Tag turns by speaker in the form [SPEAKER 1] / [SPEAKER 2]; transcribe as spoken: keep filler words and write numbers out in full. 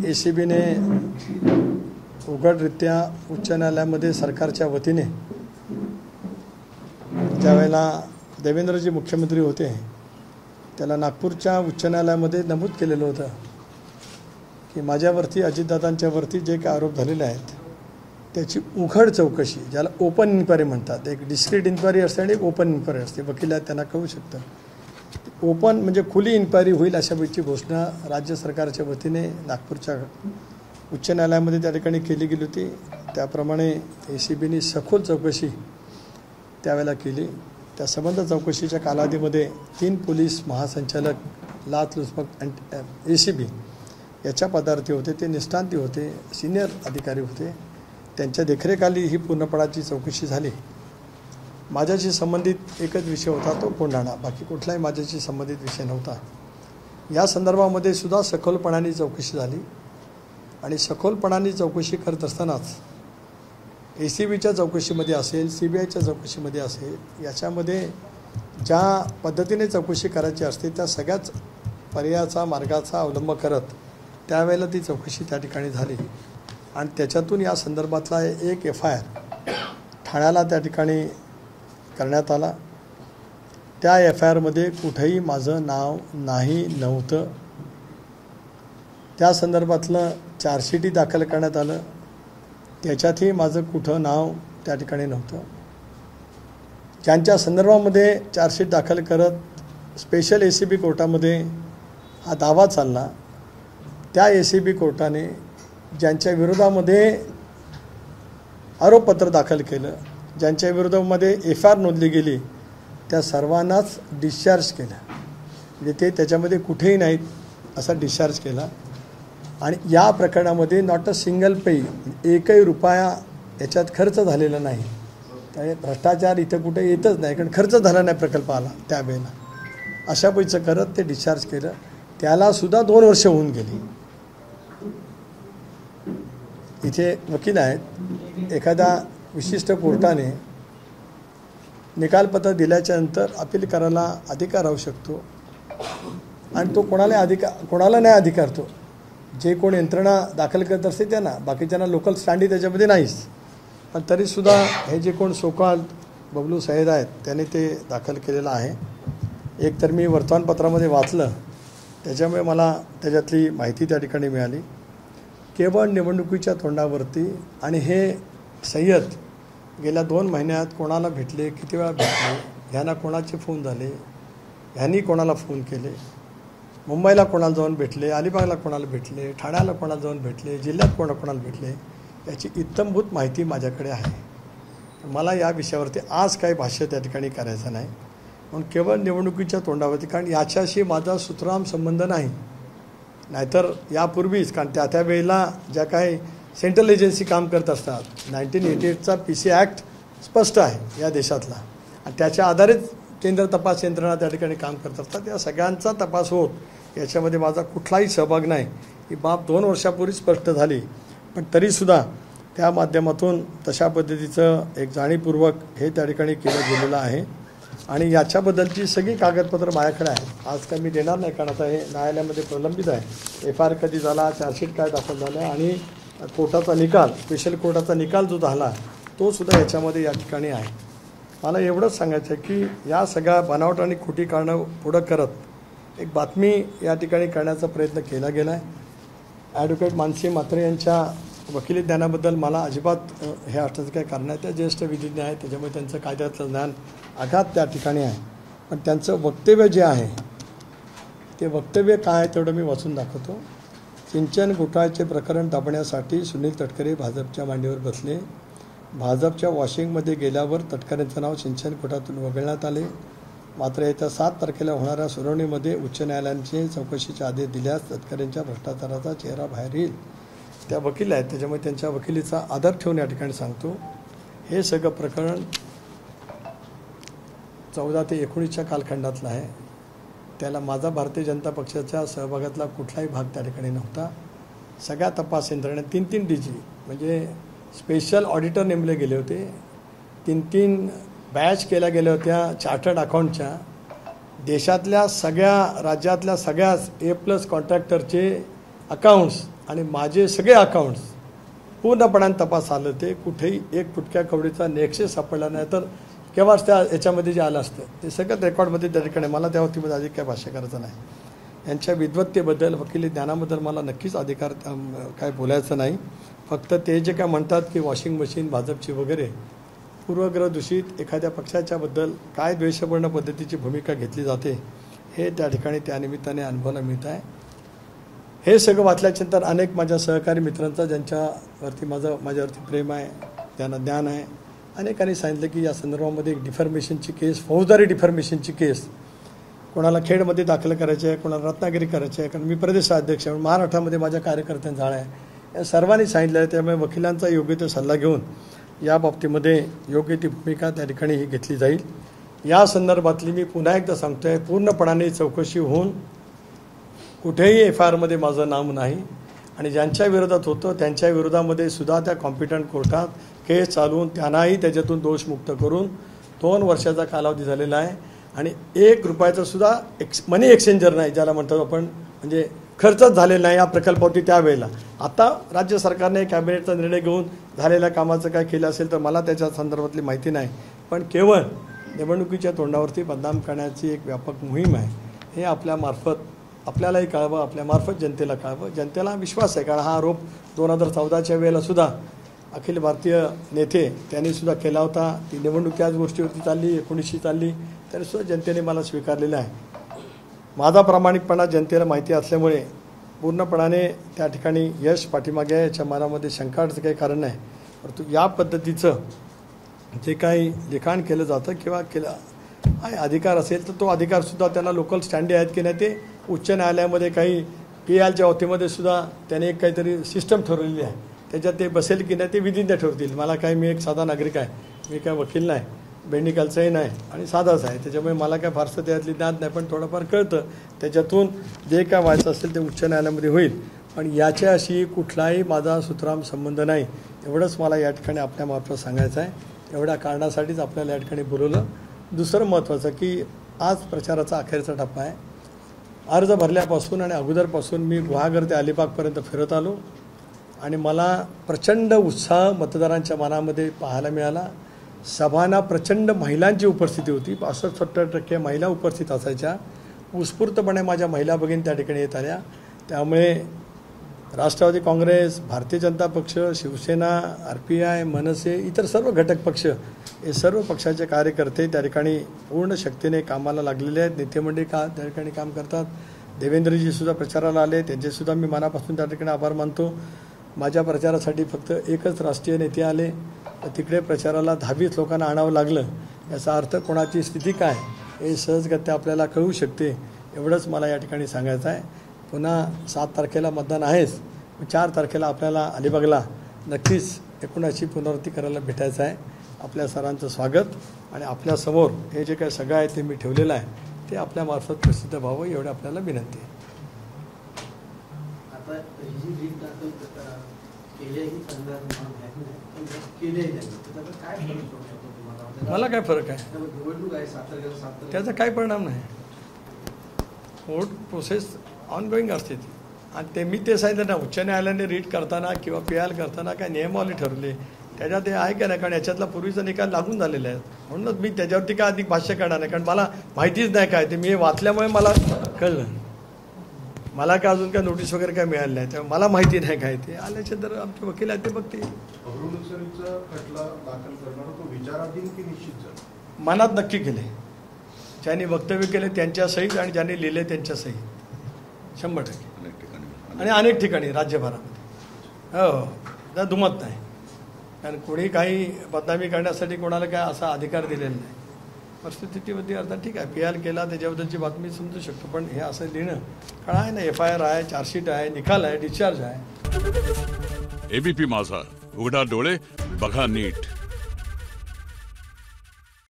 [SPEAKER 1] ए C बीने उघडरित्या उच्च न्यायालयामध्ये सरकारच्या वतीने ज्यावेळेला देवेंद्रजी मुख्यमंत्री होते त्याला नागपूरच्या उच्च न्यायालयामध्ये नमूद केलेलं होतं की माझ्यावरती अजितदादांच्यावरती जे काही आरोप झालेले आहेत त्याची उघड चौकशी, ज्याला ओपन इन्क्वायरी म्हणतात. एक डिस्क्रीट इन्क्वायरी असते आणि एक ओपन इन्क्वायरी असते. वकील आहेत त्यांना कळू शकतं. ओपन म्हणजे खुली इन्क्वायरी होईल अशापैकी घोषणा राज्य सरकारच्या वतीने नागपूरच्या उच्च न्यायालयामध्ये त्या ठिकाणी केली गेली होती. त्याप्रमाणे ए सी बीने सखोल चौकशी त्यावेळेला केली. त्या संबंध चौकशीच्या कालावधीमध्ये तीन पोलीस महासंचालक लाचलुचपत ए सी बी याच्या पदार्थी होते. ते निष्णांती होते, सिनियर अधिकारी होते. त्यांच्या देखरेखाली ही पूर्णपणाची चौकशी झाली. माझ्याशी संबंधित एकच विषय होता, तो कोंढाणा. बाकी कुठलाही माझ्याशी संबंधित विषय नव्हता. या संदर्भामध्ये सुद्धा सखोलपणाने चौकशी झाली आणि सखोलपणाने चौकशी करत असतानाच ए सी बीच्या चौकशीमध्ये असेल, सी बी आयच्या चौकशीमध्ये असेल, याच्यामध्ये ज्या पद्धतीने चौकशी करायची असते त्या सगळ्याच पर्यायाचा मार्गाचा अवलंब करत त्यावेळेला ती चौकशी त्या ठिकाणी झाली आणि त्याच्यातून या संदर्भातला एक एफ आय आर ठाण्याला त्या ठिकाणी करण्यात आला. त्या एफ आय आरमध्ये कुठेही माझं नाव नाही नव्हतं. त्या संदर्भातलं चार्जशीटही दाखल करण्यात आलं, त्याच्यातही माझं कुठं नाव त्या ठिकाणी नव्हतं. ज्यांच्या संदर्भामध्ये चार्जशीट दाखल करत स्पेशल ए सी बी कोर्टामध्ये हा दावा चालला, त्या ए सी बी कोर्टाने ज्यांच्या विरोधामध्ये आरोपपत्र दाखल केलं, ज्यांच्या विरोधामध्ये एफ आय आर नोंदली गेली, त्या सर्वांनाच डिस्चार्ज केलं. म्हणजे ते त्याच्यामध्ये कुठेही नाहीत असा डिस्चार्ज केला. आणि या प्रकरणामध्ये नॉट अ सिंगल पे, एकही रुपया याच्यात खर्च झालेला नाही. त्यामुळे भ्रष्टाचार इथं कुठे येतच नाही, कारण खर्च झाला नाही प्रकल्पाला त्यावेळेला. अशा पैसे करत ते डिस्चार्ज केलं. त्यालासुद्धा दोन वर्ष होऊन गेली. इथे वकील आहेत, एखाद्या विशिष्ट कोर्टाने निकालपत्र दिल्याच्यानंतर अपील करायला अधिकार राहू शकतो आणि तो कोणाला अधिकार कोणाला नाही अधिकार, तो जे कोण यंत्रणा दाखल करत असते त्यांना, बाकीच्यांना लोकल स्टँडी त्याच्यामध्ये नाहीच. पण तरीसुद्धा हे जे कोण सोकाल बबलू सय्यद आहेत त्यांनी ते दाखल केलेलं आहे. एक तर मी वर्तमानपत्रामध्ये वाचलं, त्याच्यामुळे मला त्याच्यातली माहिती त्या ठिकाणी मिळाली. केवळ निवडणुकीच्या तोंडावरती आणि हे सय्यद गेल्या दोन महिन्यात कोणाला भेटले, किती वेळा भेटले, ह्यांना कोणाचे फोन झाले, ह्यांनी कोणाला फोन केले, मुंबईला कोणाला जाऊन भेटले, अलिबागला कोणाला भेटले, ठाण्याला कोणाला जाऊन भेटले, जिल्ह्यात कोणा कोणाला भेटले, याची इत्तमभूत माहिती माझ्याकडे आहे. मला या विषयावरती आज काही भाष्य त्या ठिकाणी करायचं नाही. म्हणून केवळ निवडणुकीच्या तोंडावरती, कारण याच्याशी माझा सुतराम संबंध नाही. नाहीतर यापूर्वीच, कारण त्या त्या वेळेला ज्या काही सेंट्रल एजन्सी काम करत असतात, नाईन्टीन एटी एटचा पी सी ॲक्ट स्पष्ट आहे या देशातला आणि त्याच्या आधारित केंद्र तपास यंत्रणा त्या ठिकाणी काम करत असतात. या सगळ्यांचा तपास होत याच्यामध्ये माझा कुठलाही सहभाग नाही. ही बाब दोन वर्षापूर्वी स्पष्ट झाली, पण तरीसुद्धा त्या माध्यमातून तशा पद्धतीचं एक जाणीवपूर्वक हे त्या ठिकाणी केलं गेलेलं आहे आणि याच्याबद्दलची सगळी कागदपत्र माझ्याकडे आहेत. आज काय मी देणार नाही, कारण आता हे न्यायालयामध्ये प्रलंबित आहे. एफ आय आर कधी झाला, चार्जशीट काय दाखल झालं आणि कोर्टाचा निकाल, स्पेशल कोर्टाचा निकाल जो झाला तो सुद्धा याच्यामध्ये या ठिकाणी आहे. मला एवढंच सांगायचं आहे की या सगळ्या बनावट आणि खोटी कारणं पुढं करत एक बातमी या ठिकाणी करण्याचा प्रयत्न केला गेला आहे. ॲडव्होकेट मानसी म्हात्रे यांच्या वकिली ज्ञानाबद्दल मला अजिबात हे असण्याचं काही कारण आहे. त्या ज्येष्ठ विधिज्ञ आहेत, त्याच्यामुळे त्यांचं कायद्यातलं ज्ञान आघात त्या ठिकाणी आहे. पण त्यांचं वक्तव्य जे आहे ते वक्तव्य काय आहे तेवढं मी वाचून दाखवतो. सिंचन घोटाळ्याचे प्रकरण दाबण्यासाठी सुनील तटकरे भाजपच्या मांडीवर बसले. भाजपच्या वॉशिंगमध्ये गेल्यावर तटकरेंचं नाव सिंचन घोटाळ्यातून वगळण्यात आले. मात्र येत्या सात तारखेला होणाऱ्या सुनावणीमध्ये उच्च न्यायालयाने चौकशीचे आदेश दिल्यास तटकरेंच्या भ्रष्टाचाराचा चेहरा बाहेर येईल. त्या वकील आहेत, त्याच्यामुळे त्यांच्या वकिलीचा आदर ठेवून या ठिकाणी सांगतो. हे सगळं प्रकरण चौदा ते एकोणीसच्या कालखंडातलं आहे. त्याला माझा भारतीय जनता पक्षाच्या सहभागातला कुठलाही भाग त्या ठिकाणी नव्हता. सगळ्या तपास यंत्रणा तीन तीन डी जी म्हणजे स्पेशल ऑडिटर नेमले गेले होते. तीन तीन बॅच केल्या गेल्या होत्या चार्टर्ड अकाउंटच्या. देशातल्या सगळ्या राज्यातल्या सगळ्याच ए प्लस कॉन्ट्रॅक्टरचे अकाउंट्स आणि माझे सगळे अकाउंट्स पूर्णपणाने तपास आलं, ते कुठेही एक फुटक्या कवडीचा नेक्सेस सापडला नाही, तर केव्हाच त्या याच्यामध्ये जे आलं असतं ते सगळं रेकॉर्डमध्ये त्या ठिकाणी. मला त्या बाबतीमध्ये अधिक काय भाष्य करायचं नाही. यांच्या विद्वत्तेबद्दल, वकिली ज्ञानाबद्दल मला नक्कीच अधिकार काय बोलायचं नाही. फक्त ते जे काय म्हणतात की वॉशिंग मशीन भाजपची वगैरे पूर्वग्रह दूषित एखाद्या पक्षाच्याबद्दल काय द्वेषपूर्ण पद्धतीची भूमिका घेतली जाते हे त्या ठिकाणी त्या निमित्ताने अनुभवाला मिळत आहे. हे सगळं वाचल्यानंतर अनेक माझ्या सहकारी मित्रांचा, ज्यांच्यावरती माझं माझ्यावरती प्रेम आहे, त्यांना ज्ञान आहे, अनेकांनी सांगितलं की या संदर्भामध्ये एक डिफॉर्मेशनची केस, फौजदारी डिफॉर्मेशनची केस कोणाला खेडमध्ये दाखल करायची आहे, कोणाला रत्नागिरी करायची आहे, कारण मी प्रदेशाध्यक्ष आहे, महाराष्ट्रामध्ये माझ्या कार्यकर्त्यांचा जाळ आहे, या सर्वांनी सांगितलं आहे. त्यामुळे वकिलांचा योग्य तो सल्ला घेऊन या बाबतीमध्ये योग्य ती भूमिका त्या ठिकाणी ही घेतली जाईल. या संदर्भातली मी पुन्हा एकदा सांगतो आहे, पूर्णपणाने चौकशी होऊन कुठेही एफ आय आरमध्ये माझं नाव नाही, आणि ज्यांच्या विरोधात होतं त्यांच्या विरोधामध्ये सुद्धा त्या कॉम्पिटंट कोर्टात केस चालवून त्यांनाही त्याच्यातून दोषमुक्त करून दोन वर्षाचा कालावधी झालेला आहे, आणि एक रुपयाचा सुद्धा एक्स मनी एक्सचेंजर नाही, ज्याला म्हणतो आपण, म्हणजे खर्चच झालेला नाही या प्रकल्पावरती त्यावेळेला. आता राज्य सरकारने कॅबिनेटचा निर्णय घेऊन झालेल्या कामाचं काय केलं असेल तर मला त्याच्या संदर्भातली माहिती नाही, पण केवळ निवडणुकीच्या तोंडावरती बदनाम करण्याची एक व्यापक मोहीम आहे. हे आपल्यामार्फत आपल्यालाही कळावं, आपल्यामार्फत जनतेला कळावं. जनतेला विश्वास आहे, कारण हा आरोप दोन हजार चौदाच्या वेळेला सुद्धा अखिल भारतीय नेते त्यांनी सुद्धा केला होता. ती निवडणूक त्याच गोष्टीवरती चालली, एकोणीसशी चालली, तरीसुद्धा जनतेने मला स्वीकारलेलं आहे. माझा प्रामाणिकपणा जनतेला माहिती असल्यामुळे पूर्णपणाने त्या ठिकाणी यश पाठीमागे आहे, याच्या मनामध्ये शंकाचं काही कारण नाही. परंतु या पद्धतीचं जे काही लिखाण केलं जातं किंवा केलं आहे, अधिकार असेल तर तो अधिकारसुद्धा त्यांना लोकल स्टँडे आहेत की नाही, ते उच्च न्यायालयामध्ये काही पी एलच्या वतीमध्ये सुद्धा त्याने एक काहीतरी सिस्टम ठरवलेली आहे, त्याच्यात ते बसेल की नाही ते विधिन त्या ठरवतील. मला काय, मी एक साधा नागरिक आहे, मी काय वकील नाही, बेंडिकालचाही नाही आणि साधाच आहे, त्याच्यामुळे मला काय फारसं त्यातली ज्ञान नाही, पण थोडंफार कळतं. त्याच्यातून जे काय व्हायचं असेल ते उच्च न्यायालयामध्ये होईल, पण याच्याशी कुठलाही माझा सुतराम संबंध नाही, एवढंच मला या ठिकाणी आपल्यामार्फत सांगायचं आहे. एवढ्या कारणासाठीच आपल्याला या ठिकाणी बोलवलं. दुसरं महत्त्वाचं की आज प्रचाराचा अखेरचा टप्पा आहे. अर्ज भरल्यापासून आणि अगोदरपासून मी गुहागर ते अलिबागपर्यंत फिरत आलो, आणि मला प्रचंड उत्साह मतदारांच्या मनामध्ये पाहायला मिळाला. सभांना प्रचंड महिलांची उपस्थिती होती, पासष्ट सत्तर टक्के महिला उपस्थित असायच्या. उत्स्फूर्तपणे माझ्या महिला भगिनी त्या ठिकाणी येत आल्या. त्यामुळे राष्ट्रवादी काँग्रेस, भारतीय जनता पक्ष, शिवसेना, आर पी आय, मनसे, इतर सर्व घटक पक्ष, हे सर्व पक्षाचे कार्यकर्ते त्या ठिकाणी पूर्ण शक्तीने कामाला लागलेले आहेत. नेतेमंडळी का त्या ठिकाणी काम करतात. देवेंद्रजीसुद्धा प्रचाराला आले, त्यांचेसुद्धा मी मनापासून त्या ठिकाणी आभार मानतो. माझ्या प्रचारासाठी फक्त एकच राष्ट्रीय नेते आले, तर तिकडे प्रचाराला दहावीस लोकांना आणावं लागलं. याचा अर्थ कोणाची स्थिती काय हे सहजगत्या आपल्याला कळू शकते. एवढंच मला या ठिकाणी सांगायचं आहे. पुन्हा सात तारखेला मतदान आहेच, चार तारखेला आपल्याला अलिबागला नक्कीच एकोणाची पुनरावृत्ती करायला भेटायचं आहे. आपल्या सरांचं स्वागत, आणि आपल्यासमोर हे जे काही सगळं आहे ते मी ठेवलेलं आहे, ते आपल्यामार्फत प्रसिद्ध व्हावं एवढं आपल्याला विनंती आहे. मला काय फरक आहे, त्याचा काय परिणाम नाही. कोर्ट प्रोसेस ऑनगोईंग असते ती, आणि ते मी ते सांगितलं ना, उच्च न्यायालयाने रीट करताना किंवा पी आय करताना काय नियमावली ठरवली त्याच्यात ते आहे का नाही, कारण याच्यातला पूर्वीचा निकाल लागून झालेला आहे. म्हणूनच मी त्याच्यावरती काय अधिक भाष्य करणार नाही, कारण मला माहितीच नाही काय ते. मी हे वाचल्यामुळे मला कळलं. मला काय अजून काय नोटीस वगैरे काय मिळालं नाही, त्यामुळे मला माहिती नाही काय ते. आल्याच्या तर आमचे वकील आहेत ते बघते. मनात नक्की केले, ज्यांनी वक्तव्य केले त्यांच्या सहित आणि ज्यांनी लिहिले त्यांच्या सहित शंभर टक्के, आणि अनेक ठिकाणी राज्यभरामध्ये. हो, दुमत नाही, कारण कोणी काही बदनामी करण्यासाठी कोणाला काय असा अधिकार दिलेला नाही. परिस्थितीवरती अर्थात ठीक आहे, पी आर केला त्याच्याबद्दलची बातमी समजू शकतो, पण हे असं लिहिणं कारण आहे ना, एफ आय आर आहे, चार्जशीट आहे, निकाल आहे, डिस्चार्ज आहे.
[SPEAKER 2] एबीपी माझा, उघडा डोळे बघा नीट.